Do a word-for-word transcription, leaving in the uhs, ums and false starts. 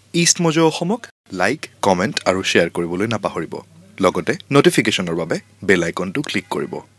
EastMojo Assamক like, comment আৰু share কৰিবলৈ নাপাহৰিব। লগতে নটিফিকেশ্যনৰ বাবে বেল আইকনটো ক্লিক কৰিব।